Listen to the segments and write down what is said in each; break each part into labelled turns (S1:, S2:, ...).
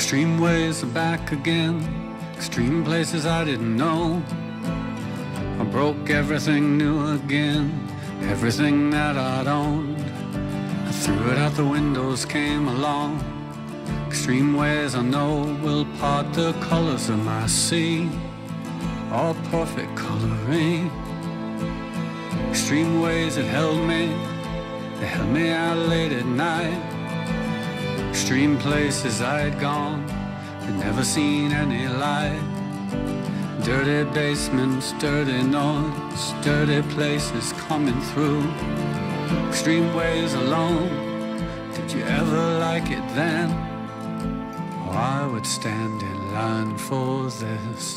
S1: Extreme ways are back again, extreme places I didn't know. I broke everything new again, everything that I'd owned. I threw it out the windows, came along. Extreme ways I know will part the colors of my sea, all perfect coloring. Extreme ways that held me, they held me out late at night. Extreme places I'd gone, but never seen any light. Dirty basements, dirty noise, dirty places coming through. Extreme ways alone, did you ever like it then? Oh, I would stand in line for this.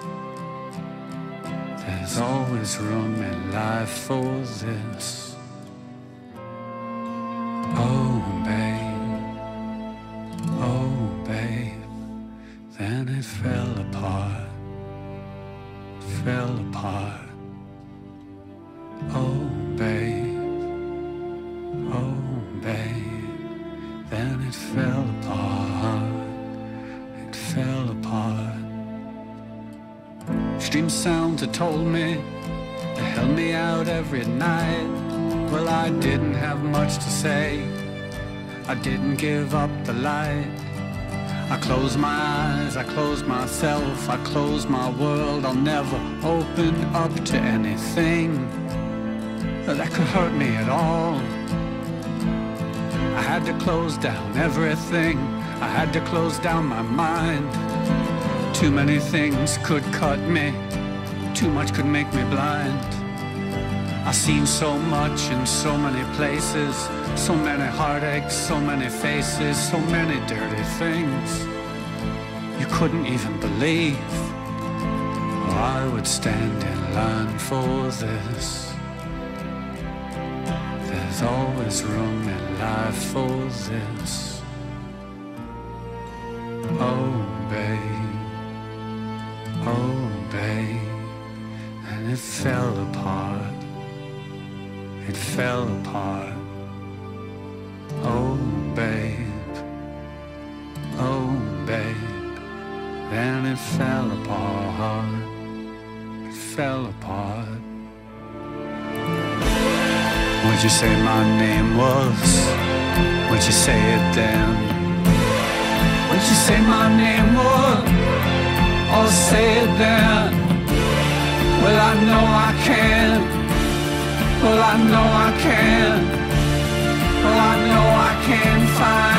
S1: There's always room in life for this. Oh, babe, oh, babe. Then it fell apart, fell apart. Oh, babe, oh, babe. Then it fell apart, it fell apart. Extreme sounds that told me, they held me out every night. Well, I didn't have much to say, I didn't give up the light. I closed my eyes, I closed myself, I closed my world. I'll never open up to anything that could hurt me at all. I had to close down everything, I had to close down my mind. Too many things could cut me, too much could make me blind. I've seen so much in so many places, so many heartaches, so many faces, so many dirty things you couldn't even believe. Oh, I would stand in line for this. There's always room in life for this. Oh, babe, oh, babe. And it fell apart, it fell apart. Oh, babe, oh, babe. Then it fell apart, it fell apart. What'd you say my name was? What'd you say it then? What'd you say my name was? Or say it then? Well, I know I can. Well, I know I can. Well, I know I can find